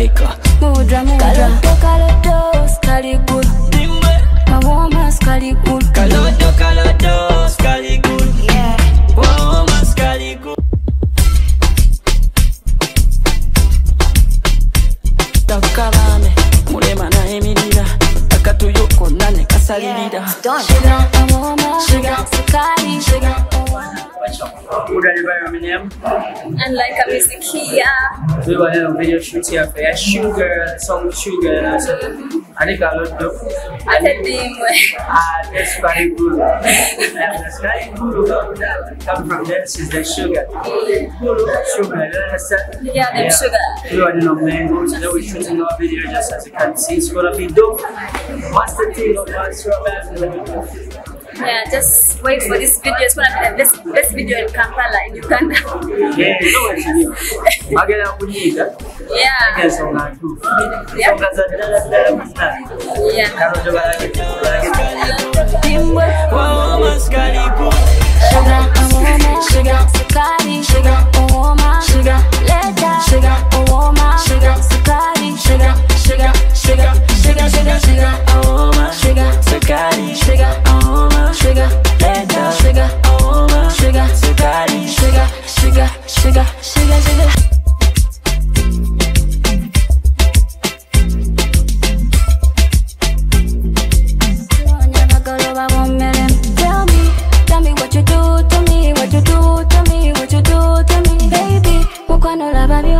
malaika. Mudra, Kalodo, Kalodo, Skali good. Mawoma, Skali good. Kalodo, Kalodo, Skali good. Yeah. Mawoma, Skali good. Takalame, mulema na emirira. Akatuyoko nane kasalirira. Sugar, Mawoma, Sugar, Skali, Sugar. Good environment, And like a music here. we were in a video shoot here for Sugar, song Sugar, and I said, I think I looked up. I said them. That's very good. That's very good. Come from this is the sugar. Sugar, Yeah, them sugar. We were in a mangoes, and then we're shooting our video just as you can see. It's gonna be dope. What's the thing of us? Yeah, just wait for this video. It's gonna be the best video in Kampala, in Uganda. Yeah, you know what you do. I get up with you, I Yeah. guess I'm not too. Yeah. Sugar, Mawoma, Sugar, Skali, Sugar, Mawoma, Sugar, Leda, Sugar, Mawoma, Sugar, Skali, Sugar, Sugar, Sugar, Sugar, Sugar, Sugar, Mawoma, Sugar, Skali, Sugar, Mawoma, Sugar, Leda, Sugar, Mawoma, Sugar, Skali, Sugar, Sugar, Sugar, Sugar, Sugar. Tell me what you do to me, what you do to me, what you do to me, baby. Mukwano lava